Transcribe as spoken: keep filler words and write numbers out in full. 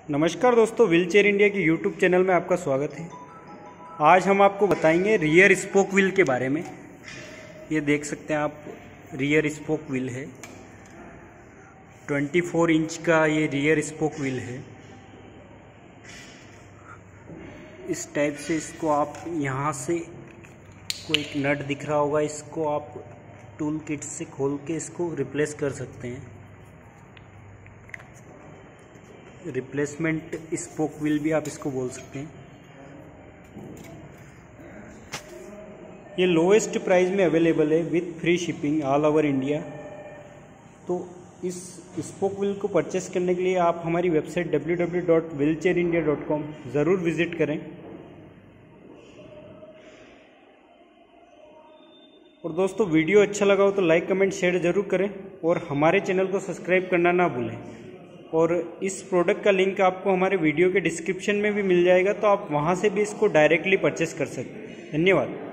नमस्कार दोस्तों, Wheelchair India के यूट्यूब चैनल में आपका स्वागत है। आज हम आपको बताएंगे रियर स्पोक व्हील के बारे में। ये देख सकते हैं आप, रियर स्पोक व्हील है। चौबीस इंच का ये रियर स्पोक व्हील है। इस टाइप से इसको आप यहाँ से कोई एक नट दिख रहा होगा, इसको आप टूल किट से खोल के इसको रिप्लेस कर सकते हैं। रिप्लेसमेंट स्पोक व्हील भी आप इसको बोल सकते हैं। ये लोएस्ट प्राइस में अवेलेबल है with free shipping all over India. तो इस स्पोक व्हील को परचेस करने के लिए आप हमारी website W W W dot Wheelchair India dot com ज़रूर विजिट करें। और दोस्तों, वीडियो अच्छा लगा हो तो लाइक कमेंट शेयर ज़रूर करें और हमारे चैनल को सब्सक्राइब करना ना भूलें। और इस प्रोडक्ट का लिंक आपको हमारे वीडियो के डिस्क्रिप्शन में भी मिल जाएगा, तो आप वहां से भी इसको डायरेक्टली परचेस कर सकते हैं। धन्यवाद।